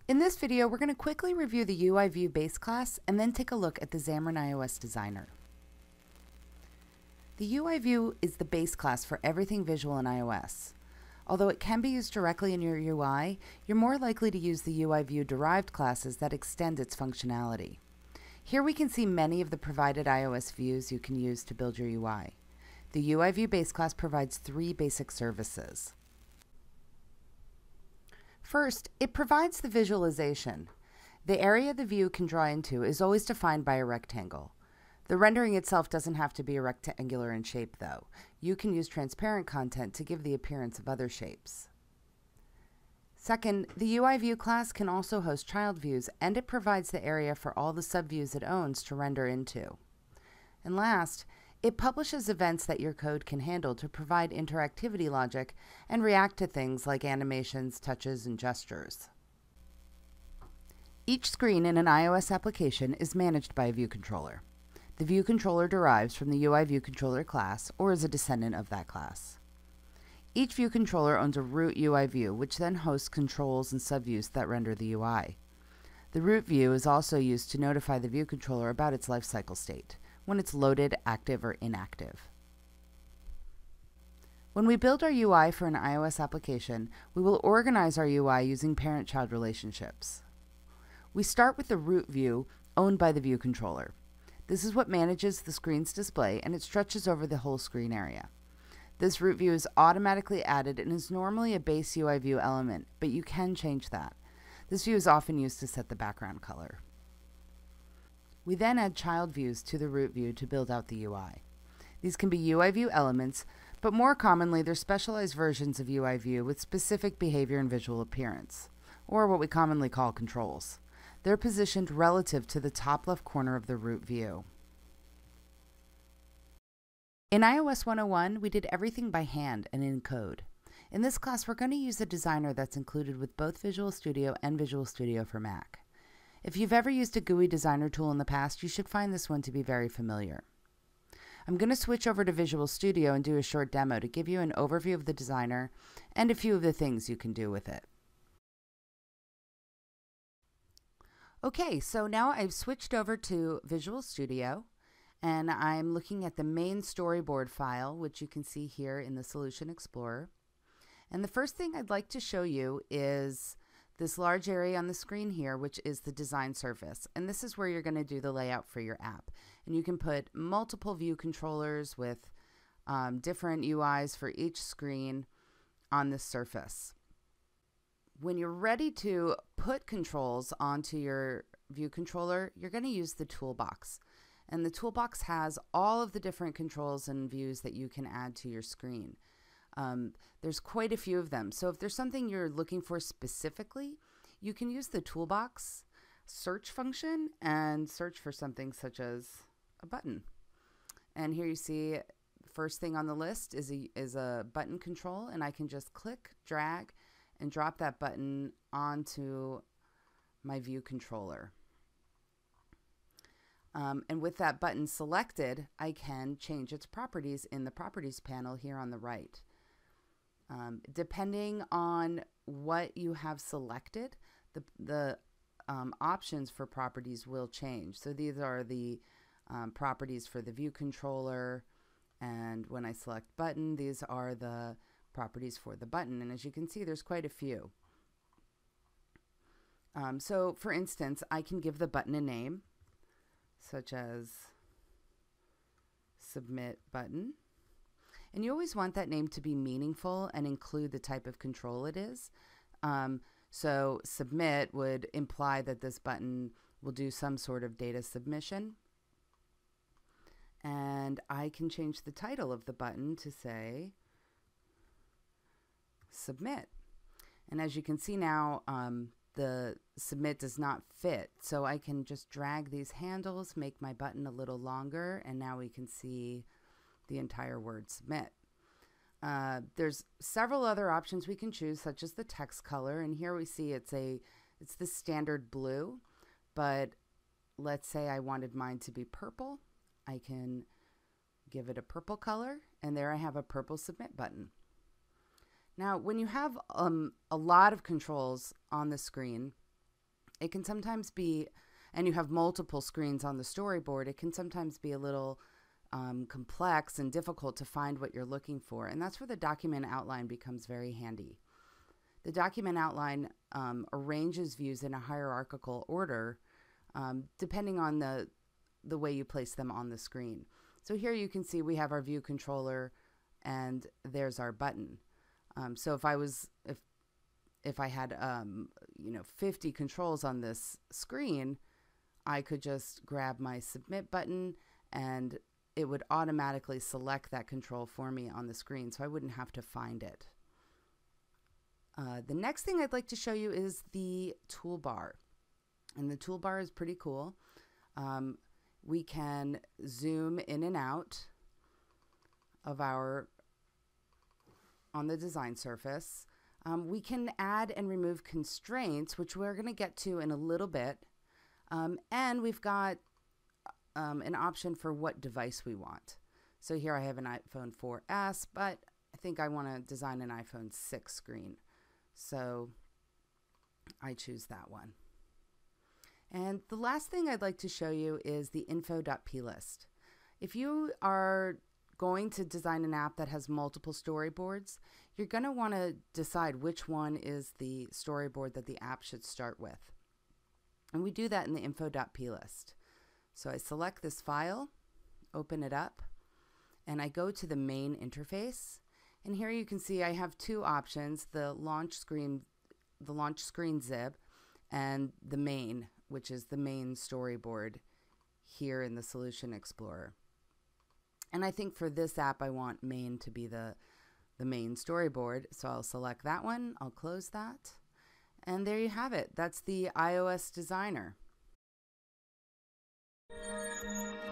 In this video, we're going to quickly review the UI View base class and then take a look at the Xamarin.iOS designer. The UI View is the base class for everything visual in iOS. Although it can be used directly in your UI, you're more likely to use the UI View derived classes that extend its functionality. Here we can see many of the provided iOS views you can use to build your UI. The UI View base class provides 3 basic services. First, it provides the visualization. The area the view can draw into is always defined by a rectangle. The rendering itself doesn't have to be rectangular in shape, though. You can use transparent content to give the appearance of other shapes. Second, the UI View class can also host child views, and it provides the area for all the subviews it owns to render into. And last, it publishes events that your code can handle to provide interactivity logic and react to things like animations, touches, and gestures. Each screen in an iOS application is managed by a view controller. The view controller derives from the UI View controller class or is a descendant of that class. Each view controller owns a root UI view, which then hosts controls and subviews that render the UI. The root view is also used to notify the view controller about its lifecycle state, when it's loaded, active, or inactive. When we build our UI for an iOS application, we will organize our UI using parent-child relationships. We start with the root view owned by the view controller. This is what manages the screen's display, and it stretches over the whole screen area. This root view is automatically added and is normally a base UI view element, but you can change that. This view is often used to set the background color. We then add child views to the root view to build out the UI. These can be UI view elements, but more commonly they're specialized versions of UI view with specific behavior and visual appearance, or what we commonly call controls. They're positioned relative to the top left corner of the root view. In iOS 101, we did everything by hand and in code. In this class, we're going to use a designer that's included with both Visual Studio and Visual Studio for Mac. If you've ever used a GUI designer tool in the past, you should find this one to be very familiar. I'm going to switch over to Visual Studio and do a short demo to give you an overview of the designer and a few of the things you can do with it. Okay, so now I've switched over to Visual Studio and I'm looking at the main storyboard file, which you can see here in the Solution Explorer. And the first thing I'd like to show you is this large area on the screen here, which is the design surface. And this is where you're going to do the layout for your app. And you can put multiple view controllers with different UIs for each screen on this surface. When you're ready to put controls onto your view controller, you're going to use the toolbox. And the toolbox has all of the different controls and views that you can add to your screen. There's quite a few of them. So if there's something you're looking for specifically, you can use the toolbox search function and search for something such as a button. And here you see first thing on the list is a button control, and I can just click, drag, and drop that button onto my view controller. And with that button selected, I can change its properties in the Properties panel here on the right. Depending on what you have selected, the options for properties will change. So these are the properties for the view controller, and when I select button, these are the properties for the button. And as you can see, there's quite a few. So for instance, I can give the button a name, such as Submit Button. And you always want that name to be meaningful and include the type of control it is. So submit would imply that this button will do some sort of data submission. And I can change the title of the button to say Submit. And as you can see now, the submit does not fit. So I can just drag these handles, make my button a little longer, and now we can see the entire word submit. There's several other options we can choose, such as the text color, and here we see it's the standard blue, but let's say I wanted mine to be purple. I can give it a purple color, and there I have a purple submit button. Now, when you have a lot of controls on the screen, it can sometimes be, and you have multiple screens on the storyboard, it can sometimes be a little complex and difficult to find what you're looking for. And that's where the document outline becomes very handy. The document outline arranges views in a hierarchical order depending on the way you place them on the screen. So here you can see we have our view controller and there's our button. So if I had 50 controls on this screen, I could just grab my submit button and it would automatically select that control for me on the screen, so I wouldn't have to find it. The next thing I'd like to show you is the toolbar. And the toolbar is pretty cool. We can zoom in and out of on the design surface. We can add and remove constraints, which we're going to get to in a little bit. And we've got an option for what device we want. So here I have an iPhone 4S, but I think I want to design an iPhone 6 screen. So I choose that one. And the last thing I'd like to show you is the info.plist. If you are going to design an app that has multiple storyboards, you're going to want to decide which one is the storyboard that the app should start with. And we do that in the info.plist. So I select this file, open it up, and I go to the main interface. And here you can see I have two options, the launch screen zip, and the main, which is the main storyboard here in the Solution Explorer. And I think for this app, I want main to be the main storyboard. So I'll select that one, I'll close that. And there you have it. That's the iOS Designer.